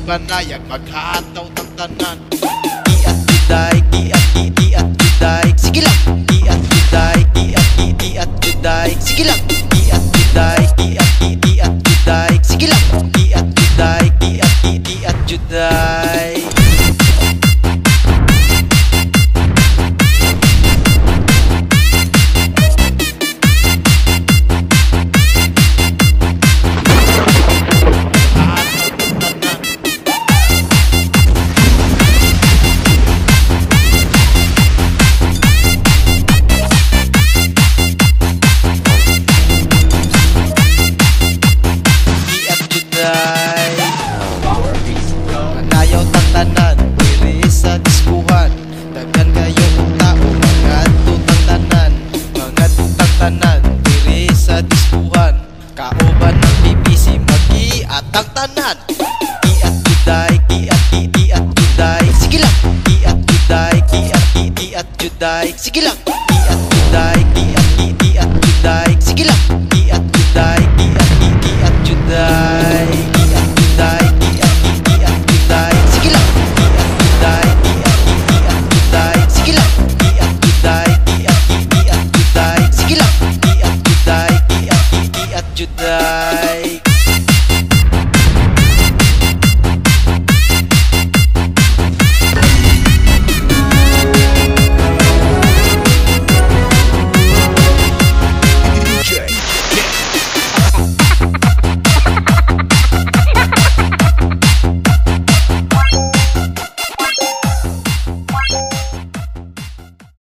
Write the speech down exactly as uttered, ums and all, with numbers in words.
banayag maghataw ng tanan. Iat juday, iat iat juday, sige lang. Iat juday, iat iat juday, sige lang. Iat juday, iat iat juday, sige lang. Iat juday, iat iat juday. Manayaw tatanan, diri sa diskuhan. Daghan kayo tao, mga tutang tanan. Mga tutang tanan, diri sa diskuhan. Kauban ng B B C, mag-iatang tanan. Iat juday, iat iat juday, sige lang. Iat juday, iat iat juday, sige lang. Iat juday, iat iat juday, sige lang. Iat juday, iat iat juday.